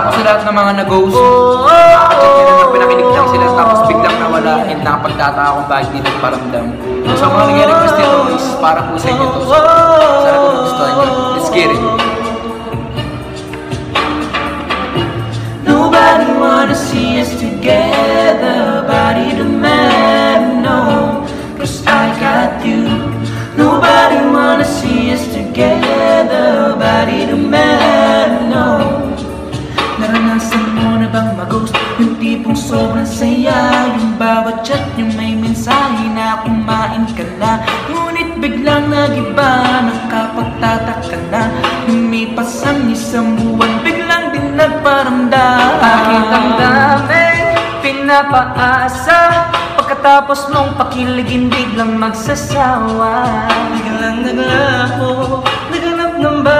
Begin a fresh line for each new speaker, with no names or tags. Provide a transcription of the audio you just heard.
po sa lahat ng mga nag-ghost. Nakakachat nila na pinakinig lang sila tapos biglang nawala and nakapagtataka kung bakit di nagparamdam. So mga nag-request nito is para po sa inyo to. So, sana po nagustuhan nyo. Let's get it!
Nobody wanna see us together, body to man, no, 'cause I got you. Nobody wanna see us together, body to man, no. Naranasan mo na bang mag-ghost? Yung tipong sobrang saya, yung bawat chat yung may mensahe na kumain ka na, ngunit biglang nag-iba, nakapagtataka na. Lumipas ang isang buwan, biglang din nagparamdam.
Bakit ang daming pinapaasa, pagkatapos mong pakiligin biglang magsasawa?
Biglang naglaho, naganap ng